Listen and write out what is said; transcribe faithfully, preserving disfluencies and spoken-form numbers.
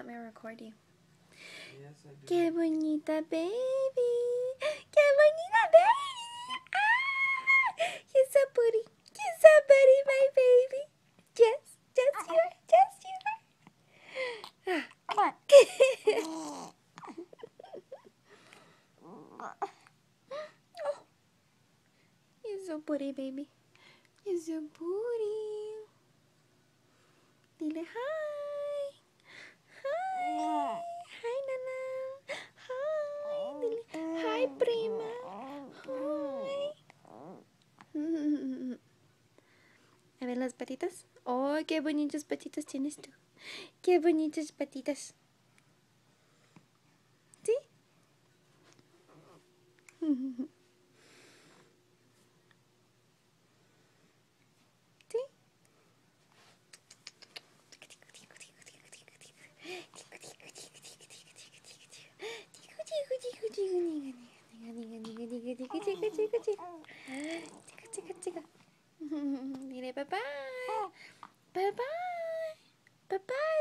let me record you. Yes, I do. Qué bonita baby. Qué bonita baby. Ah, you're so pretty. You're so pretty, my baby. Yes, yes you are. Yes you are. Ah. Come on. Oh, you're so pretty, baby. You're so pretty. Dile hi. Hi. Hi, Nana. Hi. Dile hi, prima. Hi. A ver las patitas. Oh, qué bonitas patitas tienes tú. Qué bonitas patitas. ¿Sí? ¿Sí? Dile bye bye. Bye bye. Bye bye.